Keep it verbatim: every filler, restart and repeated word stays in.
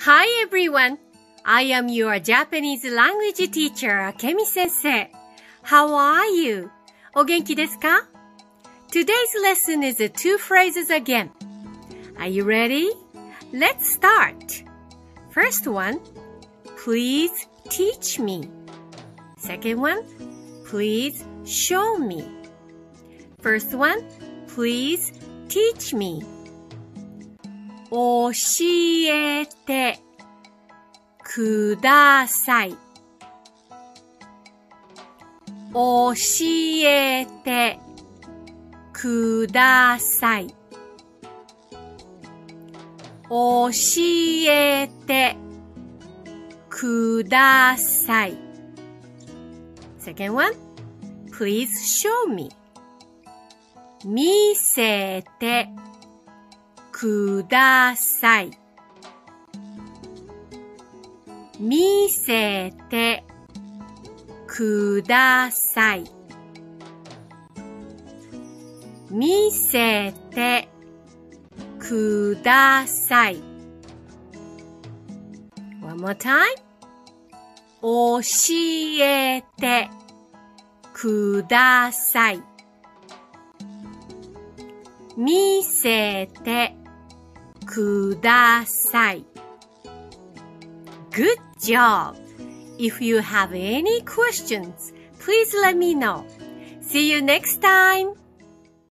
Hi everyone! I am your Japanese language teacher, Akemi sensei. How are you? お元気ですか? Today's lesson is two phrases again. Are you ready? Let's start. First one, please teach me. Second one, please show me. First one, please teach me. 教えてください。教えてください。教えてください。Second one, please show me. 見せてください。見せてください。見せてください。One more time. 教えてください。見せてください。Good job! If you have any questions, please let me know. See you next time!